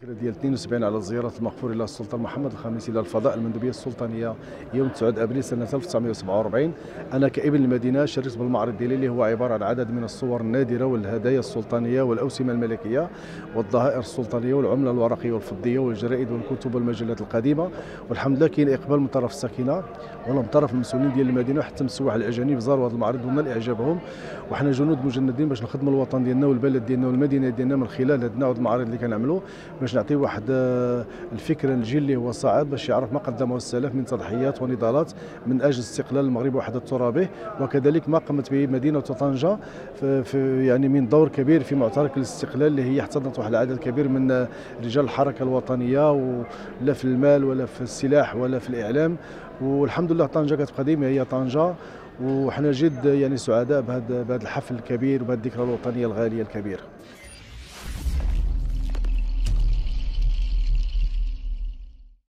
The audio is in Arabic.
ديال 72 على زيارة المغفور إلى السلطان محمد الخامس إلى الفضاء المندوبية السلطانية يوم 9 أبريل سنة 1947. أنا كابن المدينة شرفت بالمعرض ديالي اللي هو عبارة عن عدد من الصور النادرة والهدايا السلطانية والأوسمة الملكية والظهائر السلطانية والعملة الورقية والفضية والجرائد والكتب والمجلات القديمة. والحمد لله كاين إقبال من طرف الساكنة ومن طرف المسؤولين ديال المدينة وحتى السواح الأجانب زاروا هذا المعرض ونال إعجابهم. وحنا جنود مجندين باش نخدموا الوطن ديالنا والبلد ديالنا والمدينة ديالنا من خلال هذا النوع المعارض اللي كنعملوا باش نعطيو واحد الفكره للجيل اللي هو صاعد باش يعرف ما قدمه السلف من تضحيات ونضالات من اجل استقلال المغرب وحده ترابه، وكذلك ما قامت به مدينه طنجه في يعني من دور كبير في معترك الاستقلال اللي هي احتضنت واحد العدد كبير من رجال الحركه الوطنيه، ولا في المال ولا في السلاح ولا في الاعلام. والحمد لله طنجه كتبقى ديما هي طنجه، وحنا جد يعني سعداء بهذا الحفل الكبير وبهذه الذكرى الوطنيه الغاليه الكبيره.